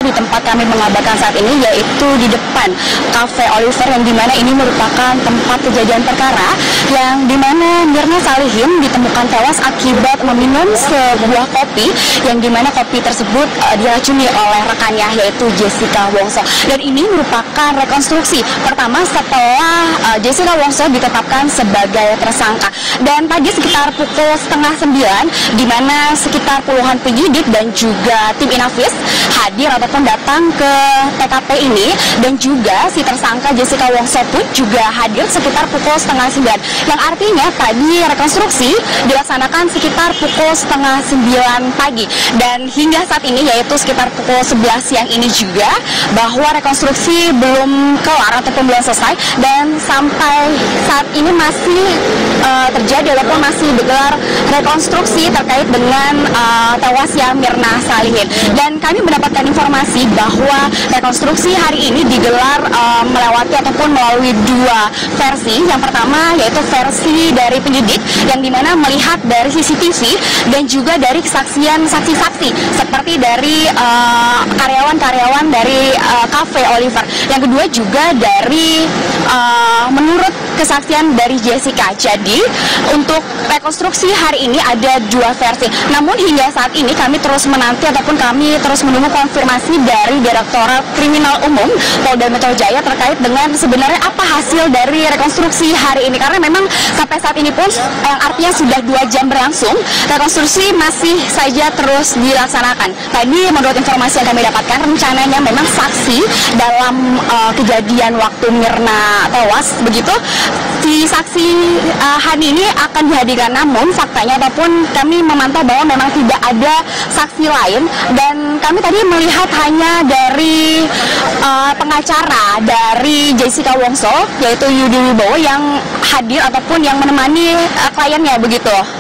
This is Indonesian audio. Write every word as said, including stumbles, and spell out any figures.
di tempat kami mengabarkan saat ini, yaitu di depan Cafe Oliver, yang dimana ini merupakan tempat kejadian perkara yang dimana Mirna Salihin ditemukan tewas akibat meminum sebuah kopi, yang dimana kopi tersebut uh, diracuni oleh rekannya, yaitu Jessica Wongso. Dan ini merupakan rekonstruksi pertama setelah uh, Jessica Wongso ditetapkan sebagai tersangka. Dan tadi sekitar pukul setengah sembilan, di mana sekitar puluhan penyidik dan juga tim Inavis hadir ataupun datang ke T K P ini, dan juga si tersangka Jessica Wongso pun juga hadir sekitar pukul setengah sembilan, yang artinya tadi rekonstruksi dilaksanakan sekitar pukul setengah sembilan pagi, dan hingga saat ini yaitu sekitar pukul sebelas siang ini juga bahwa rekonstruksi belum kelar ataupun belum selesai, dan sampai saat ini masih uh, terjadi ataupun masih digelar rekonstruksi terkait dengan uh, tewasnya Mirna Salihin. Dan kami mendapatkan informasi bahwa rekonstruksi hari ini digelar uh, melewati ataupun melalui dua versi. Yang pertama yaitu versi dari penyidik, yang dimana melihat dari C C T V dan juga dari kesaksian saksi-saksi seperti dari uh, karyawan-karyawan dari uh, Cafe Oliver. Yang kedua juga dari uh, menurut kesaksian dari Jessica. Jadi untuk rekonstruksi hari ini ada dua versi. Namun hingga saat ini kami terus menanti ataupun kami terus menunggu konfirmasi dari Direktorat Kriminal Umum Polda Metro Jaya terkait dengan sebenarnya apa hasil dari rekonstruksi hari ini. Karena memang sampai saat ini pun yang artinya sudah dua jam berlangsung, rekonstruksi masih saja terus dilaksanakan. Tadi menurut informasi yang kami dapatkan, rencananya memang saksi dalam uh, kejadian waktu Mirna tewas begitu, si saksi uh, Hani ini akan dihadirkan, namun faktanya ataupun kami memantau bahwa memang tidak ada saksi lain, dan kami tadi melihat hanya dari uh, pengacara dari Jessica Wongso, yaitu Yudi Wibowo, yang hadir ataupun yang menemani uh, kliennya begitu.